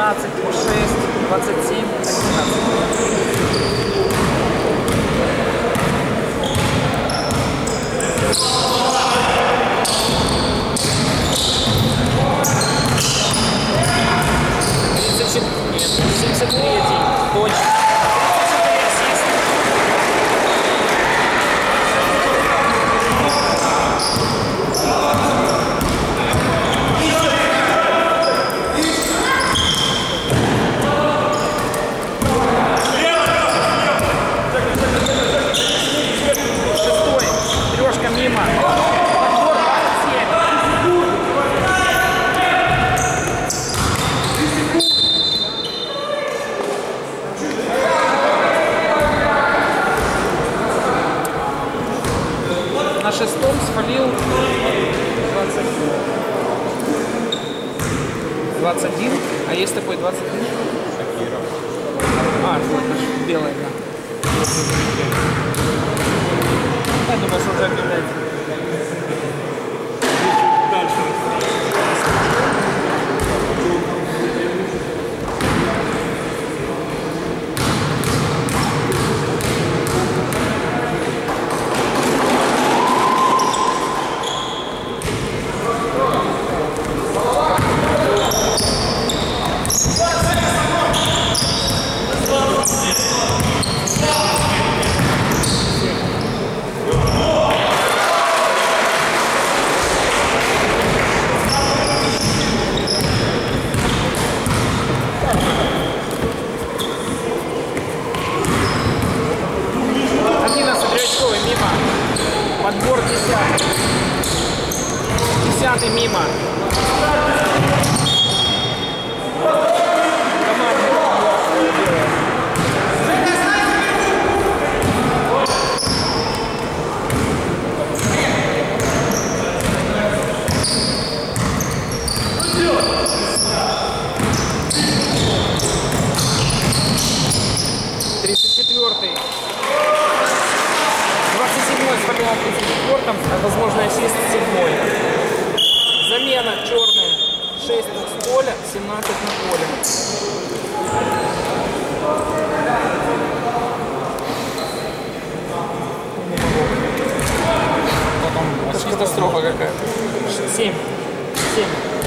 17, 6, 27, 73, точно. На шестом свалил 21, а есть такой 21? А, вот наш белый, да. Я думаю, что уже объявляется. Подбор 10. 10 мимо. А возможно ассист 7. Замена черная. 6 с поля, 17 на поле. Это катастрофа какая-то. 7. 7.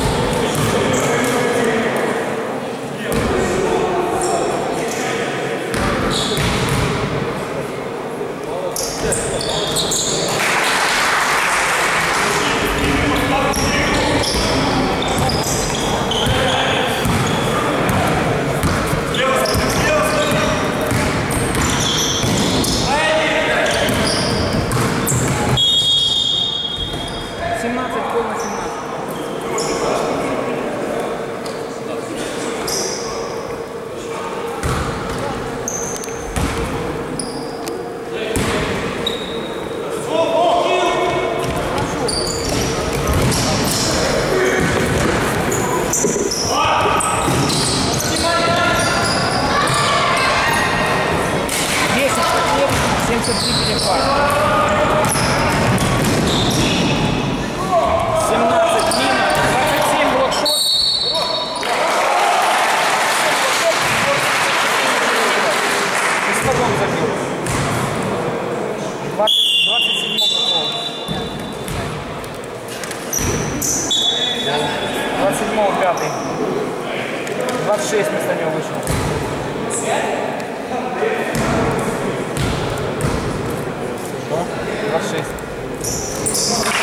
Пятый. 26 вместо него вышел. 26.